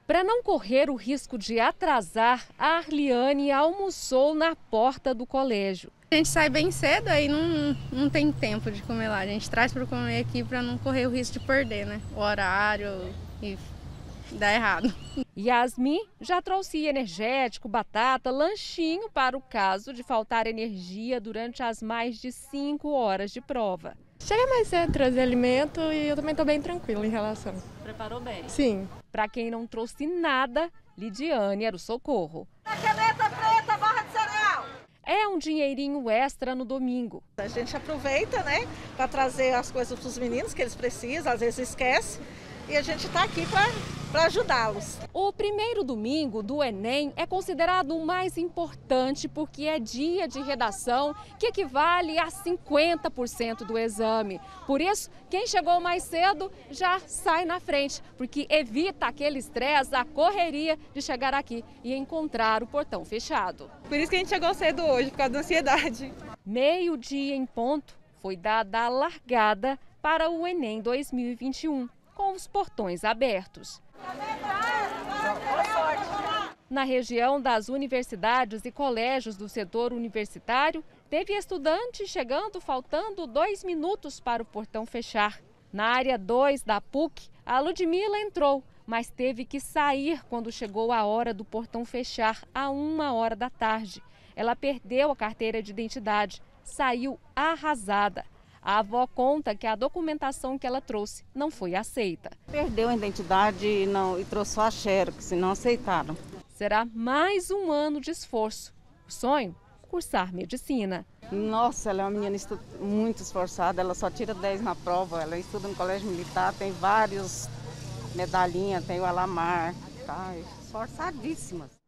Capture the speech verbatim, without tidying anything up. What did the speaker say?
Para não correr o risco de atrasar, a Arliane almoçou na porta do colégio. A gente sai bem cedo, aí não, não tem tempo de comer lá. A gente traz para comer aqui para não correr o risco de perder, né? O horário e dar errado. Yasmin já trouxe energético, batata, lanchinho para o caso de faltar energia durante as mais de cinco horas de prova. Chega mais cedo, trazer alimento e eu também estou bem tranquila em relação. Preparou bem? Sim. Para quem não trouxe nada, Lidiane era o socorro. A caneta preta, barra de cereal. É um dinheirinho extra no domingo. A gente aproveita, né, para trazer as coisas para os meninos que eles precisam, às vezes esquece, e a gente está aqui para ajudá-los. O primeiro domingo do Enem é considerado o mais importante porque é dia de redação, que equivale a cinquenta por cento do exame. Por isso, quem chegou mais cedo já sai na frente, porque evita aquele estresse, a correria de chegar aqui e encontrar o portão fechado. Por isso que a gente chegou cedo hoje, por causa da ansiedade. Meio-dia em ponto, foi dada a largada para o Enem dois mil e vinte e um. Com os portões abertos. Na região das universidades e colégios do setor universitário, teve estudante chegando faltando dois minutos para o portão fechar. Na área dois da P U C, a Ludmila entrou, mas teve que sair quando chegou a hora do portão fechar, a uma hora da tarde. Ela perdeu a carteira de identidade, saiu arrasada. A avó conta que a documentação que ela trouxe não foi aceita. Perdeu a identidade e, não, e trouxe só a xerox, não aceitaram. Será mais um ano de esforço. O sonho? Cursar medicina. Nossa, ela é uma menina muito esforçada, ela só tira dez na prova, ela estuda no colégio militar, tem vários medalhinhas, tem o Alamar, tá, esforçadíssimas.